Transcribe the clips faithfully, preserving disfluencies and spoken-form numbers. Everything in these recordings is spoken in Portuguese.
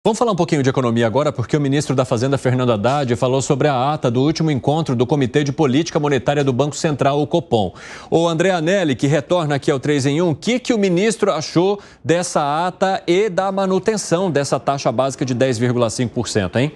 Vamos falar um pouquinho de economia agora, porque o ministro da Fazenda, Fernando Haddad, falou sobre a ata do último encontro do Comitê de Política Monetária do Banco Central, o Copom. O André Anelli, que retorna aqui ao três em um, o que, que o ministro achou dessa ata e da manutenção dessa taxa básica de dez vírgula cinco por cento, hein?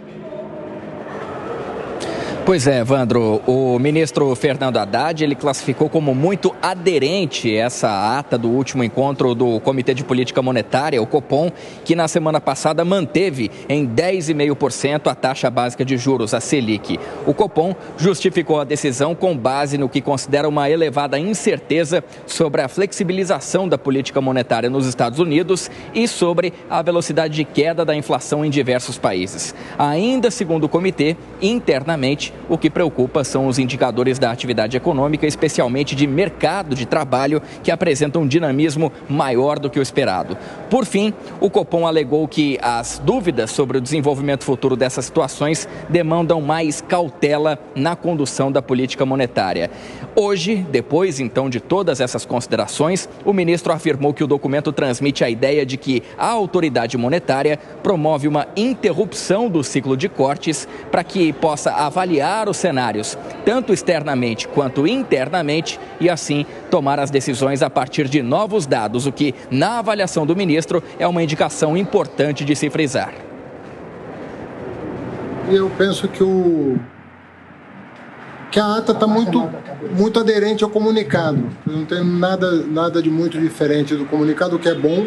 Pois é, Evandro, o ministro Fernando Haddad, ele classificou como muito aderente essa ata do último encontro do Comitê de Política Monetária, o Copom, que na semana passada manteve em dez vírgula cinco por cento a taxa básica de juros, a Selic. O Copom justificou a decisão com base no que considera uma elevada incerteza sobre a flexibilização da política monetária nos Estados Unidos e sobre a velocidade de queda da inflação em diversos países. Ainda segundo o comitê, internamente, o que preocupa são os indicadores da atividade econômica, especialmente de mercado de trabalho, que apresentam um dinamismo maior do que o esperado. Por fim, o Copom alegou que as dúvidas sobre o desenvolvimento futuro dessas situações demandam mais cautela na condução da política monetária. Hoje, depois então de todas essas considerações, o ministro afirmou que o documento transmite a ideia de que a autoridade monetária promove uma interrupção do ciclo de cortes para que possa avaliar os cenários, tanto externamente quanto internamente, e assim tomar as decisões a partir de novos dados, o que, na avaliação do ministro, é uma indicação importante de se frisar. Eu penso que, o... que a ata está muito, muito aderente ao comunicado. Não tem nada, nada de muito diferente do comunicado, o que é bom,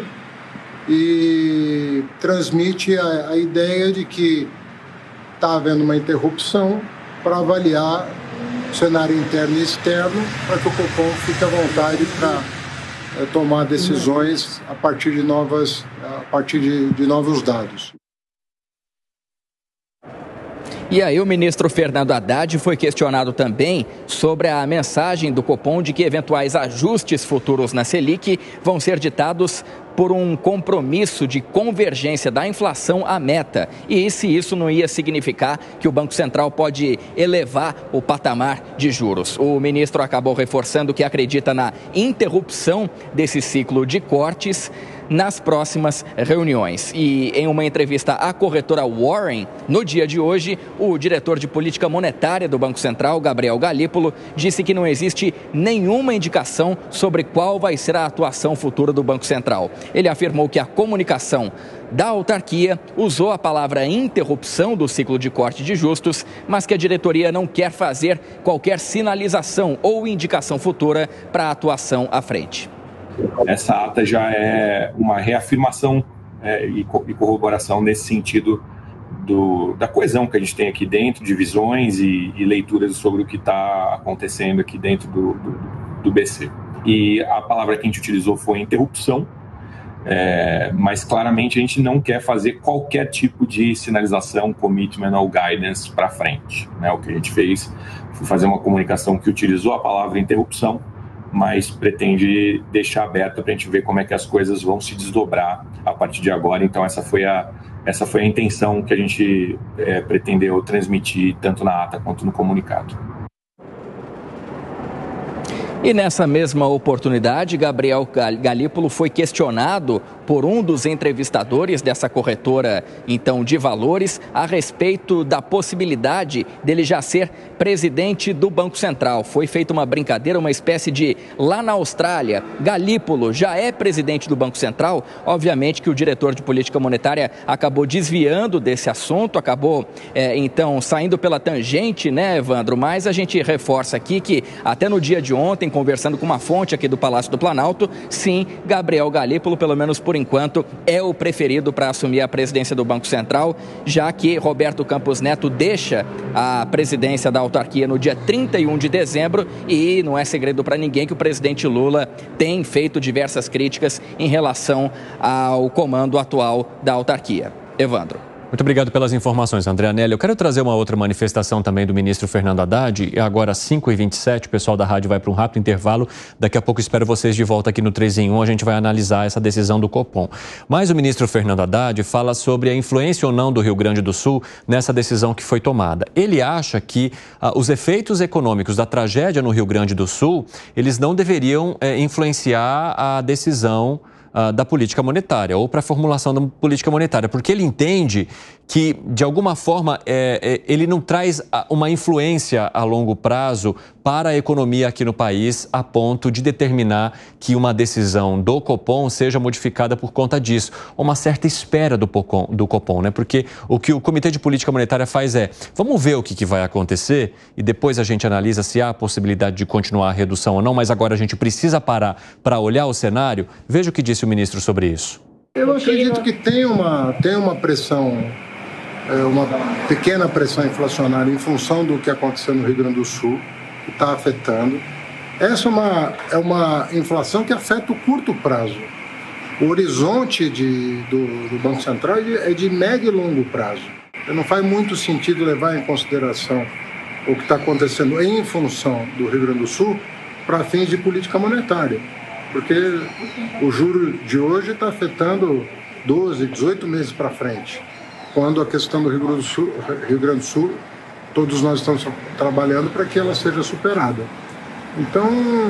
e transmite a, a ideia de que está havendo uma interrupção para avaliar o cenário interno e externo, para que o Copom fique à vontade para é, tomar decisões a partir de, novas, a partir de, de novos dados. E aí o ministro Fernando Haddad foi questionado também sobre a mensagem do Copom de que eventuais ajustes futuros na Selic vão ser ditados por um compromisso de convergência da inflação à meta. E se isso não ia significar que o Banco Central pode elevar o patamar de juros. O ministro acabou reforçando que acredita na interrupção desse ciclo de cortes nas próximas reuniões. E em uma entrevista à corretora Warren, no dia de hoje, o diretor de política monetária do Banco Central, Gabriel Galípolo, disse que não existe nenhuma indicação sobre qual vai ser a atuação futura do Banco Central. Ele afirmou que a comunicação da autarquia usou a palavra interrupção do ciclo de corte de justos, mas que a diretoria não quer fazer qualquer sinalização ou indicação futura para a atuação à frente. Essa ata já é uma reafirmação é, e, co e corroboração nesse sentido do, da coesão que a gente tem aqui dentro, de visões e, e leituras sobre o que está acontecendo aqui dentro do, do, do B C. E a palavra que a gente utilizou foi interrupção, é, mas claramente a gente não quer fazer qualquer tipo de sinalização, commitment ou guidance para frente, né? O que a gente fez foi fazer uma comunicação que utilizou a palavra interrupção, mas pretende deixar aberta para a gente ver como é que as coisas vão se desdobrar a partir de agora. Então essa foi a, essa foi a intenção que a gente é, pretendeu transmitir tanto na ata quanto no comunicado. E nessa mesma oportunidade, Gabriel Galípolo foi questionado por um dos entrevistadores dessa corretora, então, de valores, a respeito da possibilidade dele já ser presidente do Banco Central. Foi feita uma brincadeira, uma espécie de, lá na Austrália, Galípolo já é presidente do Banco Central. Obviamente que o diretor de política monetária acabou desviando desse assunto, acabou, é, então, saindo pela tangente, né, Evandro? Mas a gente reforça aqui que, até no dia de ontem, conversando com uma fonte aqui do Palácio do Planalto, sim, Gabriel Galípolo, pelo menos por enquanto, é o preferido para assumir a presidência do Banco Central, já que Roberto Campos Neto deixa a presidência da autarquia no dia trinta e um de dezembro e não é segredo para ninguém que o presidente Lula tem feito diversas críticas em relação ao comando atual da autarquia. Evandro. Muito obrigado pelas informações, André Anelli. Eu quero trazer uma outra manifestação também do ministro Fernando Haddad. E agora, às cinco e vinte e sete, o pessoal da rádio vai para um rápido intervalo. Daqui a pouco espero vocês de volta aqui no três em um. A gente vai analisar essa decisão do Copom. Mas o ministro Fernando Haddad fala sobre a influência ou não do Rio Grande do Sul nessa decisão que foi tomada. Ele acha que ah, os efeitos econômicos da tragédia no Rio Grande do Sul, eles não deveriam eh, influenciar a decisão uh, da política monetária ou para a formulação da política monetária, porque ele entende que, de alguma forma, é, é, ele não traz uma influência a longo prazo para a economia aqui no país a ponto de determinar que uma decisão do Copom seja modificada por conta disso. Uma certa espera do, Pocom, do Copom, né? Porque o que o Comitê de Política Monetária faz é, vamos ver o que, que vai acontecer e depois a gente analisa se há a possibilidade de continuar a redução ou não, mas agora a gente precisa parar para olhar o cenário. Veja o que disse o ministro sobre isso. Eu acredito que tem uma, tem uma pressão, é, uma pequena pressão inflacionária em função do que aconteceu no Rio Grande do Sul, que está afetando. Essa é uma, é uma inflação que afeta o curto prazo. O horizonte de, do, do Banco Central é de médio e longo prazo. Não faz muito sentido levar em consideração o que está acontecendo em função do Rio Grande do Sul para fins de política monetária. Porque o juro de hoje está afetando doze, dezoito meses para frente, quando a questão do Rio Grande do Sul, Rio Grande do Sul todos nós estamos trabalhando para que ela seja superada. Então,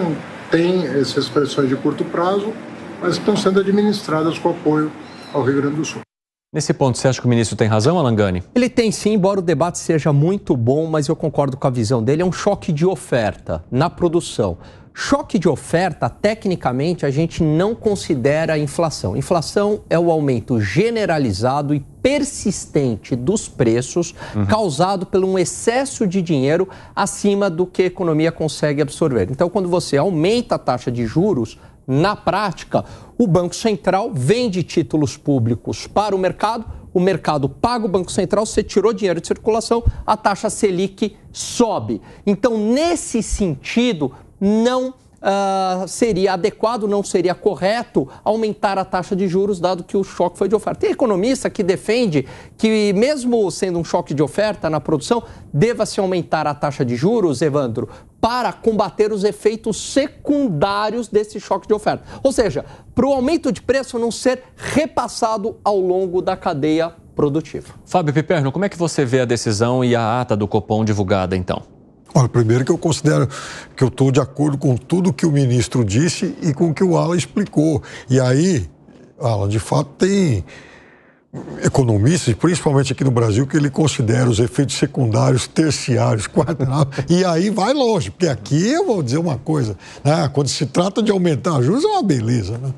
tem essas pressões de curto prazo, mas estão sendo administradas com apoio ao Rio Grande do Sul. Nesse ponto, você acha que o ministro tem razão, Alan Gani? Ele tem sim, embora o debate seja muito bom, mas eu concordo com a visão dele. É um choque de oferta na produção. Choque de oferta, tecnicamente, a gente não considera inflação. Inflação é o aumento generalizado e persistente dos preços, uhum, causado por um excesso de dinheiro acima do que a economia consegue absorver. Então, quando você aumenta a taxa de juros, na prática, o Banco Central vende títulos públicos para o mercado, o mercado paga o Banco Central, você tirou dinheiro de circulação, a taxa Selic sobe. Então, nesse sentido, não uh, seria adequado, não seria correto aumentar a taxa de juros, dado que o choque foi de oferta. Tem economista que defende que, mesmo sendo um choque de oferta na produção, deva-se aumentar a taxa de juros, Evandro, para combater os efeitos secundários desse choque de oferta. Ou seja, para o aumento de preço não ser repassado ao longo da cadeia produtiva. Fábio Piperno, como é que você vê a decisão e a ata do Copom divulgada, então? Olha, primeiro que eu considero que eu estou de acordo com tudo que o ministro disse e com o que o Alan explicou. E aí, Alan, de fato tem economistas, principalmente aqui no Brasil, que ele considera os efeitos secundários, terciários, quaternários, e aí vai longe, porque aqui eu vou dizer uma coisa, né? Quando se trata de aumentar juros é uma beleza, né?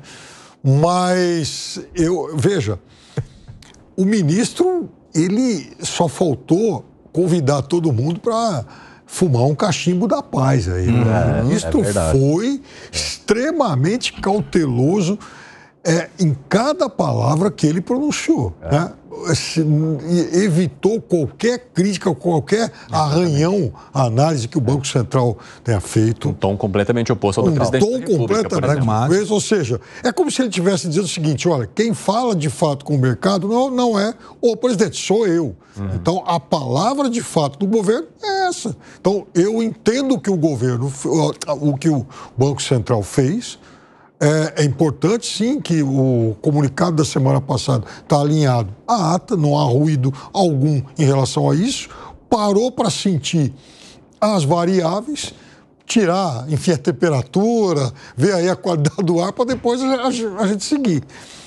Mas, eu, veja, o ministro, ele só faltou convidar todo mundo para fumar um cachimbo da paz aí, né? É, o ministro é foi extremamente cauteloso é, em cada palavra que ele pronunciou, é. né? Se, evitou qualquer crítica, qualquer arranhão à análise que o Banco Central tenha feito. Um tom completamente oposto ao do um presidente tom da República, completamente oposto, ou seja, é como se ele estivesse dizendo o seguinte, olha, quem fala de fato com o mercado não, não é o presidente, sou eu. Uhum. Então, a palavra de fato do governo é essa. Então, eu entendo que o governo, o que o Banco Central fez. É, é importante, sim, que o comunicado da semana passada está alinhado à ata, não há ruído algum em relação a isso. Parou para sentir as variáveis, tirar, enfim, a temperatura, ver aí a qualidade do ar para depois a, a gente seguir.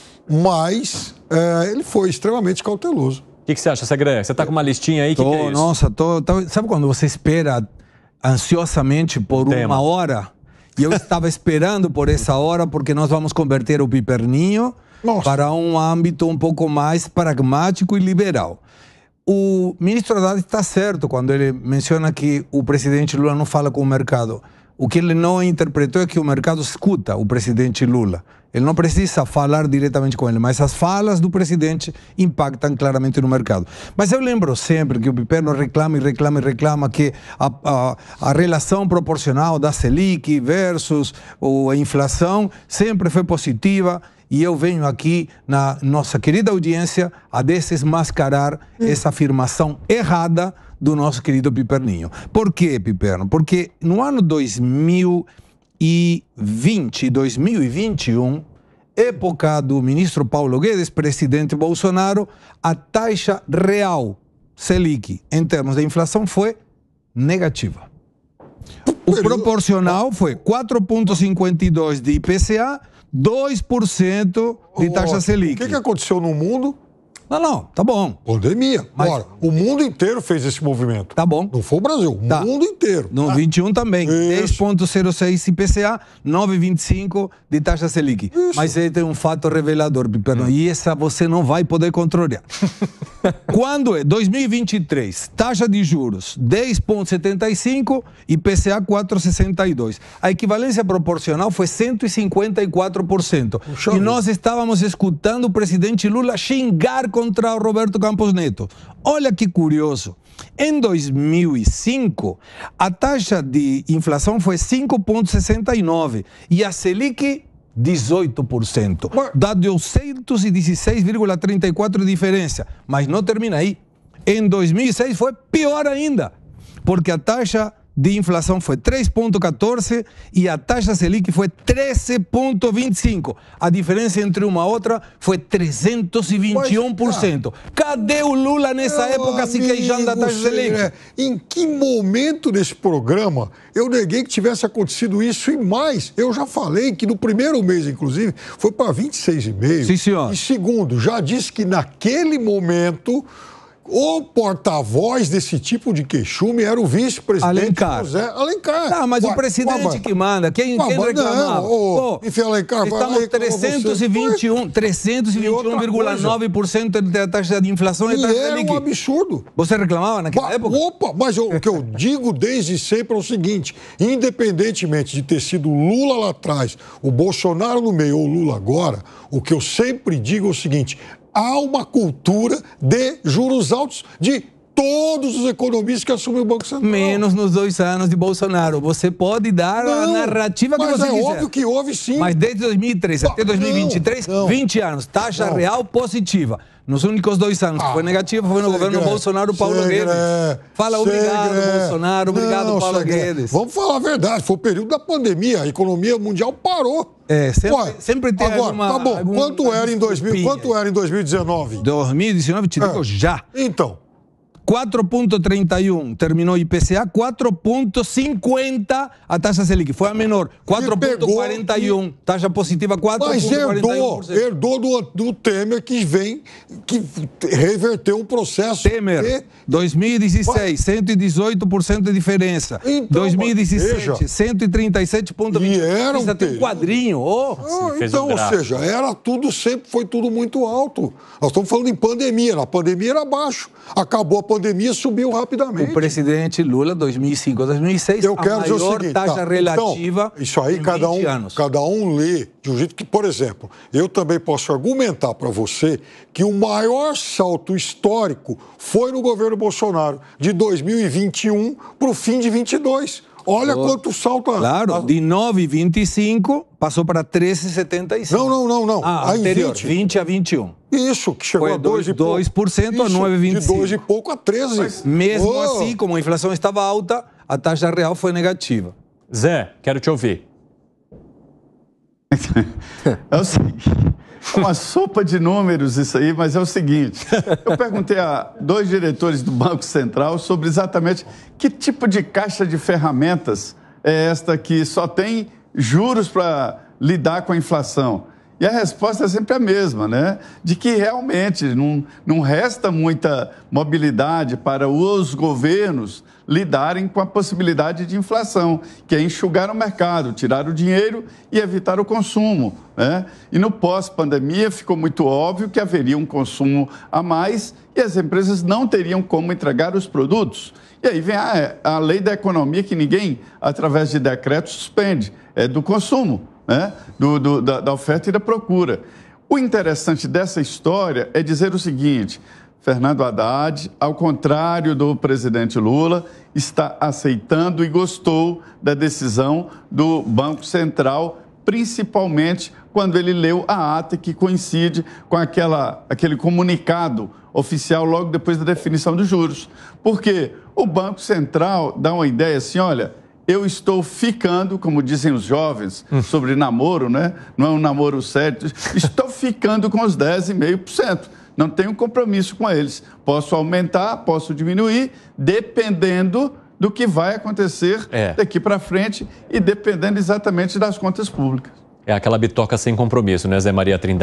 Mas é, ele foi extremamente cauteloso. O que, que você acha, Segré? Você está com uma listinha aí? O que, que é isso? Nossa, tô, tô, sabe quando você espera ansiosamente por Tema. uma hora? E eu estava esperando por essa hora, porque nós vamos converter o Piperninho Nossa. para um âmbito um pouco mais pragmático e liberal. O ministro Haddad está certo quando ele menciona que o presidente Lula não fala com o mercado. O que ele não interpretou é que o mercado escuta o presidente Lula. Ele não precisa falar diretamente com ele, mas as falas do presidente impactam claramente no mercado. Mas eu lembro sempre que o Piperno reclama e reclama e reclama que a, a, a relação proporcional da Selic versus a inflação sempre foi positiva. E eu venho aqui, na nossa querida audiência, a desmascarar hum. essa afirmação errada do nosso querido Piperninho. Por quê, Piperno? Porque no ano dois mil e vinte e dois mil e vinte e um, época do ministro Paulo Guedes, presidente Bolsonaro, a taxa real Selic, em termos de inflação, foi negativa. O proporcional foi quatro vírgula cinquenta e dois de I P C A, dois por cento de taxa Selic. O que, que aconteceu no mundo? Não, não, tá bom. Pandemia. Mas... Ora, o mundo inteiro fez esse movimento. Tá bom. Não foi o Brasil, o tá. mundo inteiro. No ah. vinte e um também. dez vírgula zero seis I P C A, nove vírgula vinte e cinco de taxa Selic. Isso. Mas aí tem um fato revelador, Piperno, hum. e essa você não vai poder controlar. Quando é dois mil e vinte e três, taxa de juros dez vírgula setenta e cinco, I P C A quatro vírgula sessenta e dois. A equivalência proporcional foi cento e cinquenta e quatro por cento. Puxa, e nós estávamos escutando o presidente Lula xingar contra o Roberto Campos Neto. Olha que curioso. Em dois mil e cinco, a taxa de inflação foi cinco vírgula sessenta e nove e a Selic dezoito por cento. Dá duzentos e dezesseis vírgula trinta e quatro de diferença. Mas não termina aí. Em dois mil e seis foi pior ainda, porque a taxa de inflação foi três vírgula quatorze e a taxa Selic foi treze vírgula vinte e cinco. A diferença entre uma e outra foi trezentos e vinte e um por cento. Mas, cadê o Lula nessa Meu época se queixando da taxa Selic? É, em que momento desse programa eu neguei que tivesse acontecido isso e mais? Eu já falei que no primeiro mês, inclusive, foi para vinte e seis vírgula cinco. Sim, senhor. E segundo, já disse que naquele momento... o porta-voz desse tipo de queixume era o vice-presidente Alencar. José Alencar. Ah, mas ué, o presidente ué, que manda. Quem, ué, quem reclamava? Não, enfim, Alencar, estamos trezentos e vinte e um vírgula nove por cento da taxa de inflação. E era um absurdo. Você reclamava naquela ba época? Opa, mas eu, o que eu digo desde sempre é o seguinte, independentemente de ter sido Lula lá atrás, o Bolsonaro no meio ou Lula agora, o que eu sempre digo é o seguinte... há uma cultura de juros altos de todos os economistas que assumiram o Banco Central. Menos nos dois anos de Bolsonaro. Você pode dar não, a narrativa que você é quiser. Mas é óbvio que houve sim. Mas desde dois mil e três até dois mil e vinte e três, não, não. vinte anos. Taxa não. real positiva. Nos únicos dois anos ah, que foi negativa foi no segre, governo Bolsonaro Paulo segre, Guedes. Fala segre, obrigado, Bolsonaro. Obrigado, não, Paulo segre. Guedes. Vamos falar a verdade. Foi o período da pandemia. A economia mundial parou. É, sempre, Ué, sempre tem agora, alguma... Tá bom. Alguma, quanto, era em dois mil, quanto era em dois mil e dezenove? dois mil e dezenove, te digo é. já. Então... quatro vírgula trinta e um terminou I P C A, quatro vírgula cinquenta a taxa Selic, foi a menor, quatro vírgula quarenta e um, taxa positiva quatro vírgula quarenta e um por cento. Mas herdou, herdou do, do Temer que vem, que reverteu um processo... Temer, de... dois mil e dezesseis, cento e dezoito por cento de diferença, então, dois mil e dezessete, veja, cento e trinta e sete vírgula vinte por cento. E era um tem um quadrinho, oh. ah, Então, um ou seja, era tudo sempre, foi tudo muito alto. Nós estamos falando em pandemia, na pandemia era baixo, acabou a pandemia, A pandemia subiu rapidamente. O presidente Lula, dois mil e cinco a dois mil e seis, eu quero a dizer maior o seguinte, taxa tá, relativa então, isso aí, cada um, anos. cada um lê de um jeito que, por exemplo, eu também posso argumentar para você que o maior salto histórico foi no governo Bolsonaro, de dois mil e vinte e um para o fim de vinte e dois. Olha oh, quanto salto... Claro, a... de nove vírgula vinte e cinco passou para treze vírgula setenta e cinco. Não, não, não, não. Ah, aí anterior, vinte. vinte a vinte e um. Isso, que chegou Foi a dois e pouco. dois por cento a nove vírgula vinte e cinco. De dois e pouco a treze. Mas, mesmo oh. assim, como a inflação estava alta, a taxa real foi negativa. Zé, quero te ouvir. É o seguinte, é uma sopa de números isso aí, mas é o seguinte, eu perguntei a dois diretores do Banco Central sobre exatamente que tipo de caixa de ferramentas é esta que só tem juros para lidar com a inflação. E a resposta é sempre a mesma, né? De que realmente não, não resta muita mobilidade para os governos lidarem com a possibilidade de inflação, que é enxugar o mercado, tirar o dinheiro e evitar o consumo, né? E no pós-pandemia ficou muito óbvio que haveria um consumo a mais e as empresas não teriam como entregar os produtos. E aí vem a, a lei da economia que ninguém, através de decreto, suspende, é do consumo. Né? Do, do, da, da oferta e da procura. O interessante dessa história é dizer o seguinte, Fernando Haddad, ao contrário do presidente Lula, está aceitando e gostou da decisão do Banco Central, principalmente quando ele leu a ata que coincide com aquela, aquele comunicado oficial logo depois da definição dos juros. Porque o Banco Central dá uma ideia assim, olha... eu estou ficando, como dizem os jovens, sobre namoro, né? Não é um namoro sério. Estou ficando com os dez vírgula cinco por cento. Não tenho compromisso com eles. Posso aumentar, posso diminuir, dependendo do que vai acontecer é. daqui para frente e dependendo exatamente das contas públicas. é aquela bitoca sem compromisso, né, Zé Maria Trindade?